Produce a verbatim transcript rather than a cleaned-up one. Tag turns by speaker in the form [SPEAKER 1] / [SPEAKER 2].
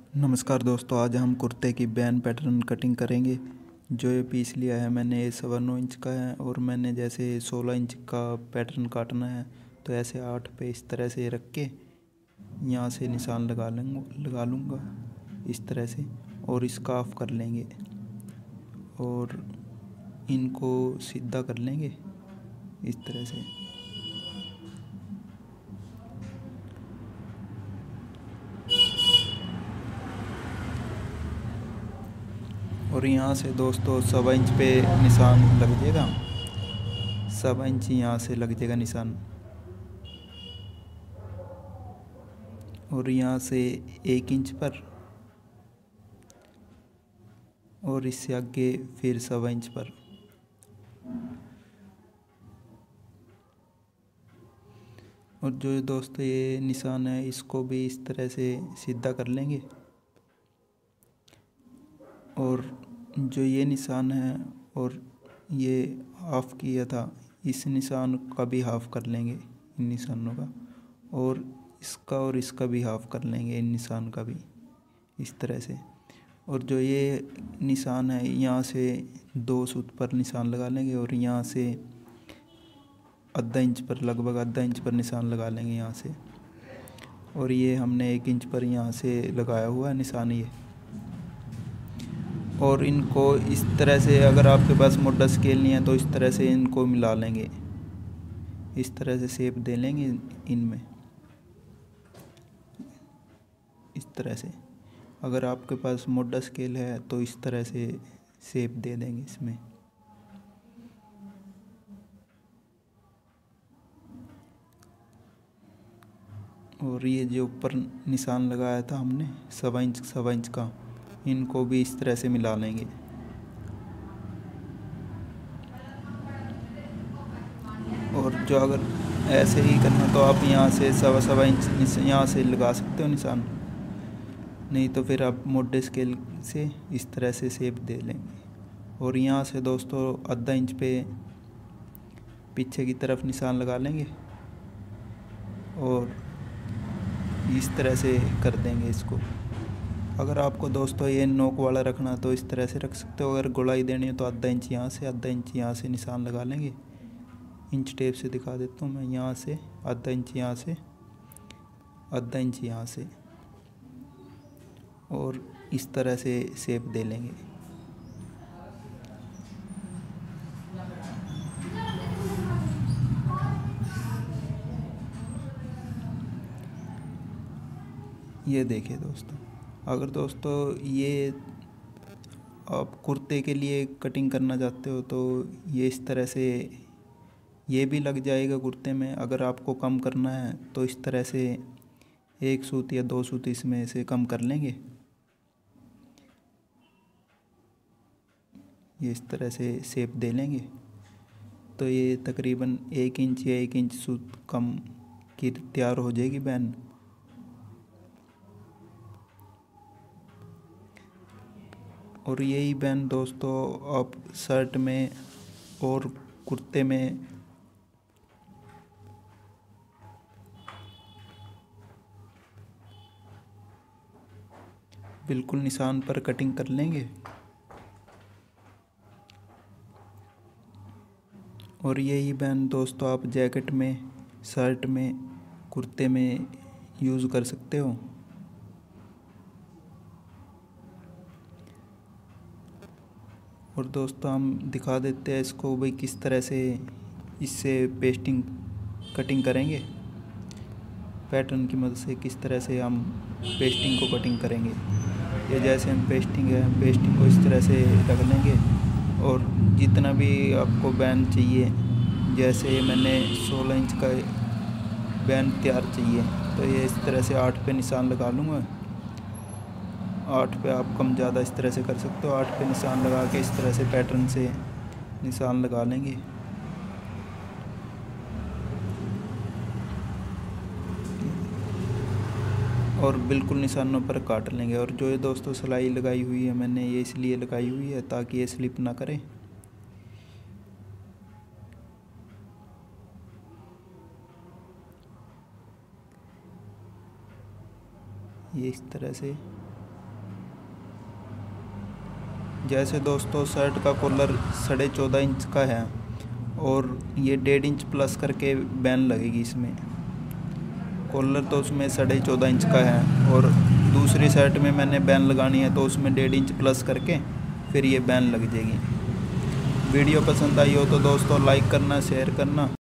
[SPEAKER 1] नमस्कार दोस्तों, आज हम कुर्ते की बैन पैटर्न कटिंग करेंगे। जो ये पीस लिया है मैंने, ये सवा नौ इंच का है और मैंने जैसे सोलह इंच का पैटर्न काटना है तो ऐसे आठ पे इस तरह से रख के यहाँ से निशान लगा लूँगा लगा लूँगा इस तरह से, और इसका ऑफ कर लेंगे और इनको सीधा कर लेंगे इस तरह से। और यहाँ से दोस्तों सवा इंच पे निशान लग जाएगा, सवा इंच यहाँ से लग जाएगा निशान, और यहाँ से एक इंच पर, और इससे आगे फिर सवा इंच पर। और जो दोस्तों ये निशान है इसको भी इस तरह से सीधा कर लेंगे, और जो ये निशान है और ये हाफ किया था इस निशान का भी हाफ कर लेंगे, इन निशानों का, और इसका और इसका भी हाफ कर लेंगे, इन निशान का भी इस तरह से। और जो ये निशान है यहाँ से दो सूत पर निशान लगा लेंगे और यहाँ से आधा इंच पर, लगभग आधा इंच पर निशान लगा लेंगे यहाँ से। और ये हमने एक इंच पर यहाँ से लगाया हुआ है निशान ये। और इनको इस तरह से, अगर आपके पास मोटा स्केल नहीं है तो इस तरह से इनको मिला लेंगे, इस तरह से शेप दे लेंगे इनमें इस तरह से। अगर आपके पास मोटा स्केल है तो इस तरह से शेप दे देंगे इसमें। और ये जो ऊपर निशान लगाया था हमने सवा इंच सवा इंच का, इनको भी इस तरह से मिला लेंगे। और जो अगर ऐसे ही करना तो आप यहाँ से सवा सवा इंच यहाँ से लगा सकते हो निशान, नहीं तो फिर आप मोटे स्केल से इस तरह से शेप दे लेंगे। और यहाँ से दोस्तों आधा इंच पे पीछे की तरफ निशान लगा लेंगे और इस तरह से कर देंगे इसको। अगर आपको दोस्तों ये नोक वाला रखना तो इस तरह से रख सकते हो, अगर गोलाई देनी है तो आधा इंच यहाँ से आधा इंच यहाँ से निशान लगा लेंगे। इंच टेप से दिखा देता हूँ मैं, यहाँ से आधा इंच यहाँ से आधा इंच यहाँ से, और इस तरह से शेप दे लेंगे। ये देखिए दोस्तों, अगर दोस्तों ये आप कुर्ते के लिए कटिंग करना चाहते हो तो ये इस तरह से ये भी लग जाएगा कुर्ते में। अगर आपको कम करना है तो इस तरह से एक सूत या दो सूत इसमें से कम कर लेंगे, ये इस तरह से शेप दे लेंगे तो ये तकरीबन एक इंच या एक इंच सूत कम की तैयार हो जाएगी बैन। और यही बैन दोस्तों आप शर्ट में और कुर्ते में बिल्कुल निशान पर कटिंग कर लेंगे। और यही बैन दोस्तों आप जैकेट में, शर्ट में, कुर्ते में यूज़ कर सकते हो। और दोस्तों हम दिखा देते हैं इसको भाई किस तरह से इससे पेस्टिंग कटिंग करेंगे, पैटर्न की मदद से किस तरह से हम पेस्टिंग को कटिंग करेंगे। ये जैसे हम पेस्टिंग है, पेस्टिंग को इस तरह से रख लेंगे, और जितना भी आपको बैन चाहिए, जैसे मैंने सोलह इंच का बैन तैयार चाहिए तो ये इस तरह से आठ पे निशान लगा लूँगा। आठ पे आप कम ज़्यादा इस तरह से कर सकते हो। आठ पे निशान लगा के इस तरह से पैटर्न से निशान लगा लेंगे। और बिल्कुल निशानों पर काट लेंगे। और जो ये दोस्तों सिलाई लगाई हुई है मैंने, ये इसलिए लगाई हुई है ताकि ये स्लिप ना करे। ये इस तरह से जैसे दोस्तों शर्ट का कॉलर साढ़े चौदह इंच का है और ये डेढ़ इंच प्लस करके बैन लगेगी इसमें। कॉलर तो उसमें साढ़े चौदह इंच का है और दूसरी शर्ट में मैंने बैन लगानी है तो उसमें डेढ़ इंच प्लस करके फिर ये बैन लग जाएगी। वीडियो पसंद आई हो तो दोस्तों लाइक करना, शेयर करना।